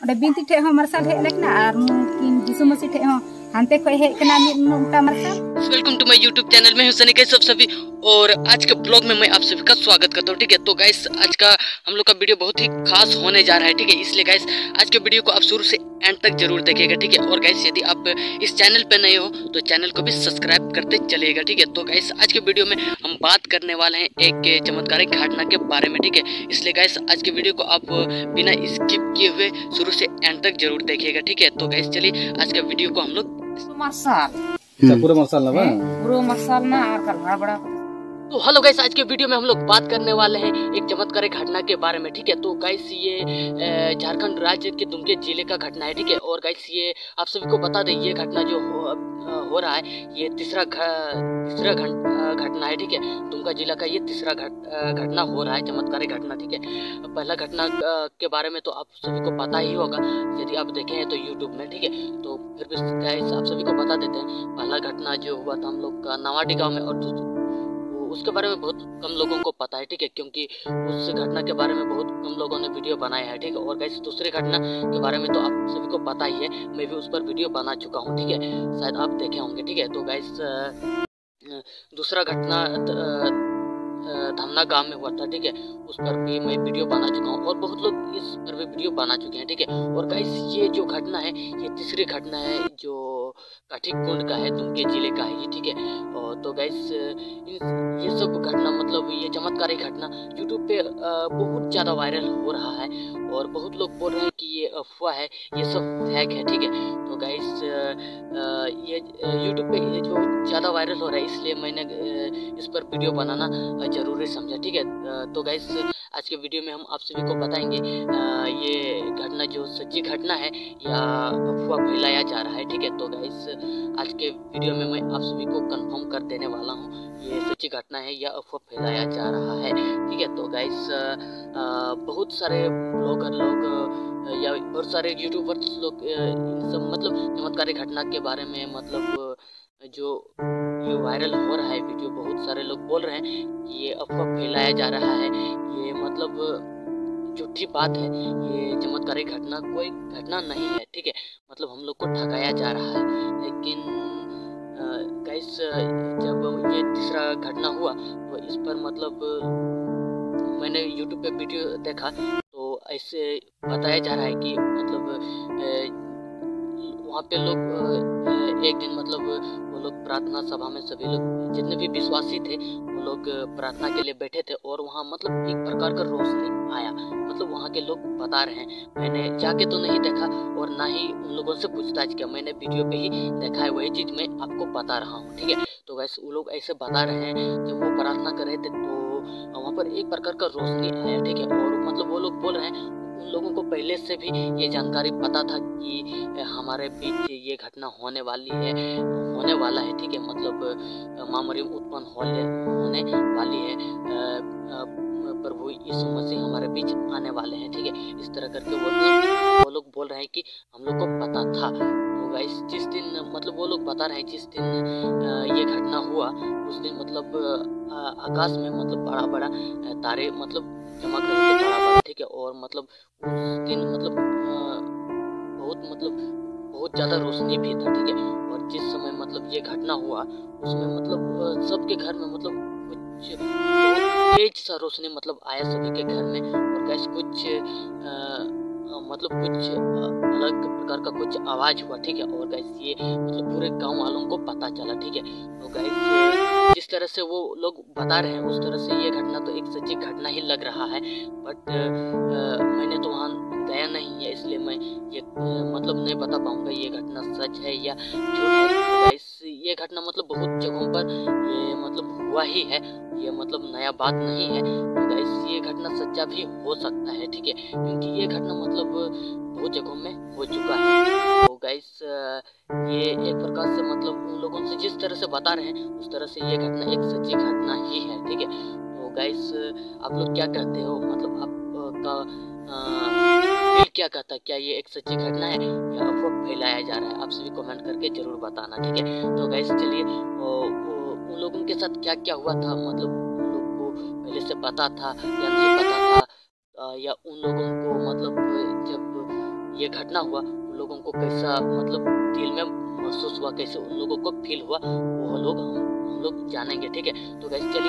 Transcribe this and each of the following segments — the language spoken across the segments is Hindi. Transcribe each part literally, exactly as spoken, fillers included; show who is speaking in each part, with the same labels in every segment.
Speaker 1: बिंती ठे मार्शल हेज लेकिन यीशु मसीह ठे हानते खो हेजना मोटा मार्शल।
Speaker 2: Welcome to my YouTube channel में हुसैन कैसे सब सभी और आज के ब्लॉग में मैं आप सभी का स्वागत करता हूँ। ठीक है, तो गाइस आज का हम लोग का वीडियो बहुत ही खास होने जा रहा है। ठीक है, इसलिए गाइस आज के वीडियो को आप शुरू से एंड तक जरूर देखिएगा। ठीक है, और गाइस यदि आप इस चैनल पे नए हो तो चैनल को भी सब्सक्राइब करते चलिएगा। ठीक है, तो गाइस आज के वीडियो में हम बात करने वाले हैं एक चमत्कारिक घटना के बारे में। ठीक है, इसलिए गाइस आज के वीडियो को आप बिना स्किप किए हुए शुरू से एंड तक जरूर देखिएगा। ठीक है, तो गाइस चलिए आज के वीडियो को हम लोग
Speaker 1: मार्शल
Speaker 3: पूरा मार्शल ना
Speaker 1: पूरा मार्शल ना और कल बड़ा।
Speaker 2: तो हेलो गाइस, आज के वीडियो में हम लोग बात करने वाले हैं एक चमत्कारिक घटना के बारे में। ठीक है, तो गाइस ये झारखंड राज्य के दुमके जिले का घटना है। ठीक है, और गाइस ये आप सभी को बता दें ये घटना जो हो, हो रहा है ये तीसरा तीसरा घटना है। ठीक है, दुमका जिला का ये तीसरा घटना हो रहा है, चमत्कारिक घटना। ठीक है, पहला घटना के बारे में तो आप सभी को पता ही होगा यदि आप देखे हैं तो यूट्यूब में। ठीक है, तो फिर भी गाइस आप सभी को बता देते हैं पहला घटना जो हुआ था हम लोग का नवाडी गाँव में, और उसके बारे में बहुत कम लोगों को पता है। ठीक है, क्योंकि उस घटना के बारे में बहुत कम लोगों ने वीडियो बनाया है। ठीक है, और गाइस दूसरी घटना के बारे में तो आप सभी को पता ही है, मैं भी उस पर वीडियो बना चुका हूँ। ठीक है, शायद आप देखे होंगे। ठीक है, तो गाइस दूसरा घटना धमना गांव में हुआ था। ठीक है, उस पर भी मैं वीडियो बना चुका हूँ और बहुत लोग इस पर भी वीडियो बना चुके हैं। ठीक है, और गाइस ये जो घटना है ये तीसरी घटना है जो काठी कुंड का है, दुमके जिले का है ये। ठीक है, और तो गाइस ये सब घटना मतलब ये चमत्कारिक घटना यूट्यूब पे बहुत ज़्यादा वायरल हो रहा है और बहुत लोग बोल रहे हैं कि ये अफवाह है, ये सब फेक है। ठीक है, तो गाइस ये यूट्यूब पे ये जो ज़्यादा वायरल हो रहा है इसलिए मैंने इस पर वीडियो बनाना जरूरी समझा। ठीक है, तो गाइस आज के वीडियो में हम आप सभी को बताएंगे ये घटना जो सच्ची घटना है या अफवाह फैलाया जा रहा है। ठीक है, तो गाइस आज के वीडियो में मैं आप सभी को कंफर्म कर देने वाला हूँ ये सच्ची घटना है या अफवाह फैलाया जा रहा है। ठीक है, तो गाइस बहुत सारे ब्लॉगर लोग या बहुत सारे यूट्यूबर्स लोग इन सब मतलब चमत्कारिक घटना के बारे में मतलब जो ये वायरल हो रहा है वीडियो, बहुत सारे लोग बोल रहे हैं कि ये अफवाह फैलाया जा रहा है, ये मतलब झूठी बात है, ये चमत्कारिक घटना कोई घटना नहीं है। ठीक है, मतलब हम लोग को ठगाया जा रहा है। लेकिन गाइस जब ये तीसरा घटना हुआ तो इस पर मतलब मैंने यूट्यूब पे वीडियो देखा तो ऐसे बताया जा रहा है कि मतलब वहाँ पे लोग एक दिन मतलब वो लोग प्रार्थना सभा में सभी लोग जितने भी विश्वासी थे वो लोग प्रार्थना के लिए बैठे थे और वहाँ मतलब एक प्रकार का रोशनी आया, मतलब वहाँ के लोग बता रहे हैं। मैंने जाके तो नहीं देखा और ना ही उन लोगों से पूछताछ किया, मैंने वीडियो पे ही देखा है, वही चीज़ मैं आपको बता रहा हूँ। ठीक है, तो वैसे वो लोग ऐसे बता रहे हैं जब वो प्रार्थना कर रहे थे तो वहाँ पर एक प्रकार का रोशनी आया। ठीक है, और मतलब वो लोग बोल रहे हैं उन लोगों को पहले से भी ये जानकारी पता था कि हमारे बीच ये घटना होने वाली है होने वाला है। ठीक है, मतलब माँ मरियम उत्पन्न होने वाली है, प्रभु यीशु मसीह हमारे बीच आने वाले हैं। ठीक है, इस तरह करके वो लोग वो लोग बोल रहे हैं कि हम लोग को पता था। तो गाइस जिस दिन मतलब वो लोग बता रहे हैं जिस दिन ये घटना हुआ उस दिन मतलब आकाश में मतलब बड़ा बड़ा तारे मतलब चमक रहे थे, बड़ा बड़ा। ठीक है, और मतलब उस दिन मतलब बहुत मतलब बहुत ज़्यादा रोशनी भी था। ठीक है, और जिस समय मतलब ये घटना हुआ उसमें मतलब सबके घर में मतलब कुछ तेज सा रोशनी मतलब आया सभी के घर में, और गैस कुछ आ, मतलब कुछ अलग प्रकार का कुछ आवाज़ हुआ। ठीक है, और गैस ये मतलब पूरे गांव वालों को पता चला। ठीक है, तो गैस जिस तरह से वो लोग बता रहे हैं उस तरह से ये घटना तो एक सच्ची घटना ही लग रहा है, बट मैंने तो वहाँ गया नहीं है इसलिए मैं ये मतलब नहीं बता पाऊँगा ये घटना सच है या झूठ है। तो गैस ये घटना मतलब बहुत जगहों पर ये मतलब हुआ ही है, ये मतलब नया बात नहीं है। तो गाइस ये घटना सच्चा भी हो सकता है। ठीक है, क्योंकि ये घटना मतलब बहुत जगहों में हो चुका है। तो गाइस ये एक प्रकार से मतलब उन लोगों से जिस तरह से बता रहे हैं उस तरह से ये घटना एक सच्ची घटना ही है। ठीक है, तो गाइस आप लोग क्या कहते हो, मतलब आपका दिल क्या कहता है, क्या ये एक सच्ची घटना है या अफवाह फैलाया जा रहा है? आप सभी कमेंट करके जरूर बताना। ठीक है, तो गाइस चलिए उन लोगों के साथ क्या क्या हुआ था, मतलब उन लोगों को पहले से पता था या नहीं पता था, या उन लोगों को मतलब जब ये घटना हुआ उन लोगों को कैसा मतलब दिल में महसूस हुआ, कैसे उन लोगों को फील हुआ, वो लोग हम, हम लोग जानेंगे। ठीक है, तो गाइस चलिए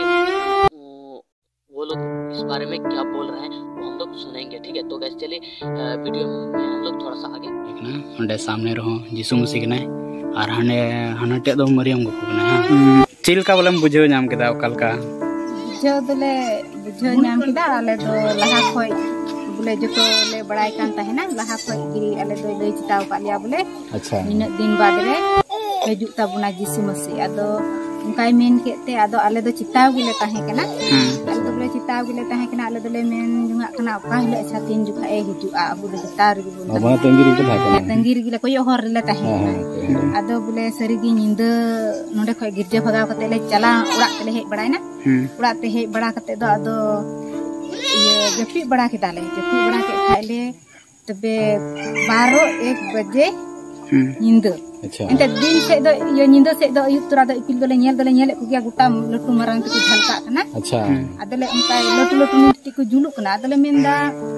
Speaker 2: वो लोग इस बारे में क्या बोल रहे हैं वो हम लोग सुनेंगे। ठीक है, तो गाइस चलिए वीडियो में हम लोग थोड़ा सा आगे
Speaker 3: देखना सामने रहो यीशु मसीह कना और हाने हानाटे दो मरियम को कना चिल का बोले बुझो नाम केदा ओकालका
Speaker 1: बुझो दले बुझो नाम केदा आले दो लहा खोय बोले जतो ले बड़ाई कान ताहेना लहा खोय गिरी आले दो लई चिताव का लिया बोले। अच्छा इन दिन बाद रे हजू ताबुना यीशु मसीह आदो उनकाई मेन केते आदो आले दो चिताव गिले ताहे कना आले दो ले चिताव गिले ताहे कना आले दो ले मेन जुंगा कना ओका हिले छातीन जुखा ए हजू आ बोले गिटार गी बोले अब तंगीर के थाहे कना तंगीर गिले कोई हर ले ताहे आदो बोले सरीगी निंद नोडे खोय गिरजे भगाव कते ले चला उड़ा ले हे बड़ायना उड़ा ते हे बड़ा कते दो आदो ये जपी बड़ा के डाले जपी बड़ा के खाइले तबे बारह एक बजे नींद। अच्छा एंते दिन से दो ये नींद से दो अयुब तोरा दो इपिल दोले नेल दोले नेल कुगिया गुटा लटू मरंग को झलका कना। अच्छा आदले उनका लटू लटू नीति को जुलुक कना आदले मेंदा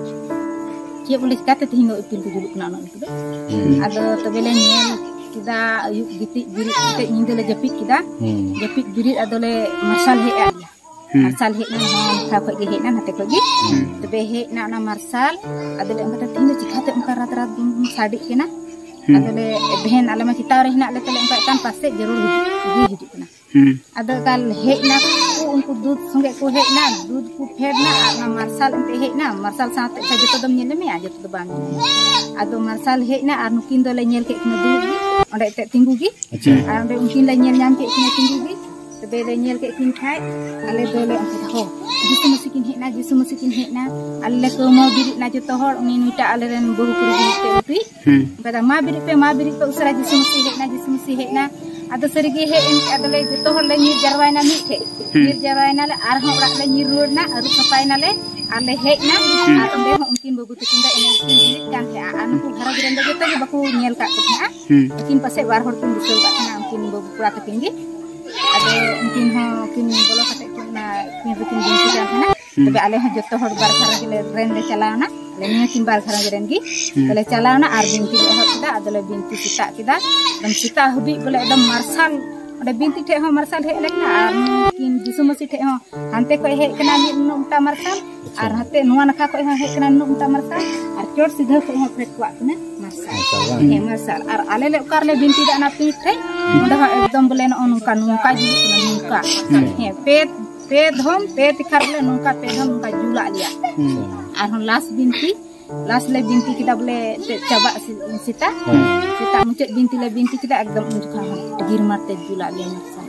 Speaker 1: के बोले काते तिनो इपिल को जुलुक कना न इपिल आदो तबेले नेल किदा अयुब गिति बिरि ते नींद ले जपी किदा जपी बिरि आदले मसाल हे आया मार्शल हे ना था खोगे हे ना नते खोगे तबे हे ना ना मार्शल आदले उनका तिनो चिखाते उनका रात रात साडी केना आदले बहन आलमा चिताव रे हिना ले तले उनका कान पासे जरूर हिजु हिजु कना आदो काल हे ना उनको दूध संगे को हे ना दूध को फेड ना ना मार्शल अंते हे ना मार्शल साथे जतो दम नेले में आ जतो बांग आदो मार्शल हे ना आर नुकिन दो ले नेल के इतना दूध गी ओंडे ते तिंगु गी आ ओंडे उनकिन ले नेल नाम के इतना तिंगु गी तबे ले नेल के किन खाय आले दोले अंते हो यीशु मसीह किन हे ना यीशु मसीह किन हे ना आले को मो बिरि ना जतो हर उनी नुटा आले रेन बहु पुरी ते उती बदा मा बिरि पे मा बिरि पे उसरा यीशु मसीह हे ना यीशु मसीह हे ना आदो सरीगी हे इन आदले जतो हर ले नीर जरवायना मीठे नीर जरवायना ले आर हो ओड़ा ले नीर रोडना अरु सपायना ले आले हे ना आर ओंडे हो उनकिन बबू तकिंदा इन किन बिरि कान हे आनकु घर गिरन दे जतो बकु नेल का को था किन पसे बार हर किन दिसो का ना उनकिन बबू पुरा तकिंगी आदो उनकिन हो किन बोलो कते किना किन किन दिन से जाना तबे आले हो जतो हर बार घर गिले रेन ले चलावना ले निया किन बार घर गिरन गी तले चलावना आर बिनती ले हो किदा आदले बिनती सिता किदा दम सिता हबी बोले एकदम मार्शल ओडे बिनती ठे हो मार्शल हे लेकना आर किन यीशु मसीह ठे हो हानते को हे कना नि नुमटा मार्शल आर हते नुवा नखा को हे कना नुमटा मार्शल आर चोट सीधा को हो फेट को कना मार्शल हे मार्शल आर आले ले उकार ले बिनती दाना पीठ ठे ओडे एकदम बोले न नुका नुका जी नुका हे पेट पे धम पे तिखार ले नुका पे धम नुका जुला लिया आर हम लास्ट बिनती लास्ट ले बिनती किदा बोले चबा सीता सीता मुचे बिनती ले बिनती किदा एकदम उनका गिर मारते जुला ले मार्शल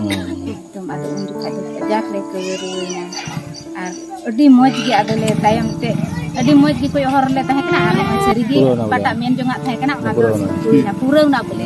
Speaker 1: एकदम आदो उनका जाक ले कयरुना आर अडी मौज गे आदले तायम ते अडी मौज गे कोई हर ले ताहे कना आर सरीगी पाटा मेन जोंगा ताहे कना ना पूरा ना बोले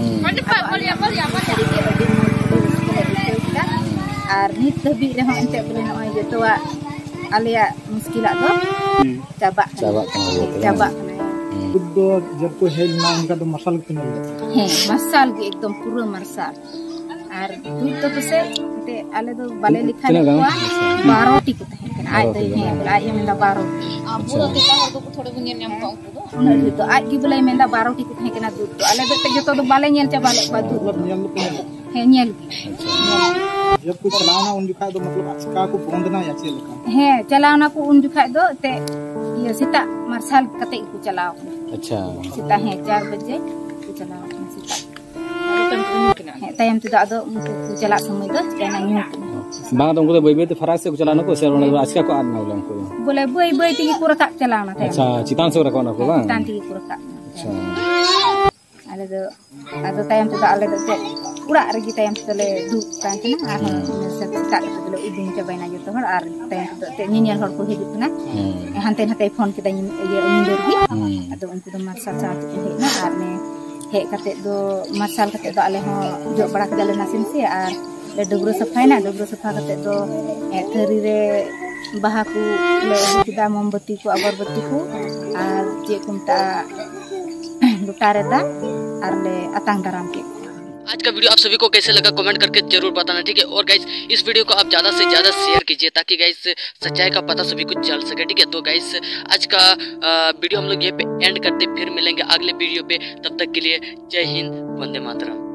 Speaker 1: आर नित धबी रे हम ते बोले नय जतवा आलिया मुश्किल दो चाबा चाबा चाबा बुद्ध जब को हेल ना उनका तो मसाल किन है मसाल के एकदम पूरा मसाल आर दूध तो से ते आले दो बाले लिखा हुआ बारह टी को है आज तो है आज ये मेंदा बारह पूरा के का तो थोड़े बुनियन नाम को उन तो आज की बोले मेंदा बारह टी को है केना दूध तो आले दो जतो तो बाले नेल चाबा ले दूध है नेल जब को चलावना उन जुखा दो मतलब अच्छा को बोंदना या चेल का है चलावना को उन जुखा दो ते ये सीता मार्शल कते को चलाओ। अच्छा सीता है चार बजे को चलाओ सीता है टाइम ते दादो उनको चला समय दो केना न्यू बांग तो उनको तो बई बई ते फराक से को चलाना को से अच्छा को आना बोले उनको बोले बई बई ती को रखा चलाना था। अच्छा चितान से रखना को बा चितान ती को रखा। अच्छा आले दो आदो टाइम ते आले दो पूरा रगी टाइम तले दु कान केना आर से ता तले उदुं चबायना जतो हर आर टाइम ते निनियल हर को हिजु कना हानते हाते फोन के दाई ये निंदर गी आदो उनको तो मार्शल साथ हेना आर ने हे कते दो मार्शल कते दो आले हो जो बड़ा के ना सिनसे आर ले डुगरो सफाइना डुगरो सफा कते दो थरी रे बाहा को ले किदा मोमबत्ती को अगरबत्ती को आर जे कुमता लुटारे दा आर ले अतांग दाराम के
Speaker 2: आज का वीडियो आप सभी को कैसे लगा कमेंट करके जरूर बताना, ठीक है। और गाइस इस वीडियो को आप ज़्यादा से ज़्यादा शेयर कीजिए ताकि गाइस सच्चाई का पता सभी को चल सके, ठीक है। तो गाइस आज का वीडियो हम लोग ये पे एंड करते, फिर मिलेंगे अगले वीडियो पे। तब तक के लिए जय हिंद, वंदे मातरम।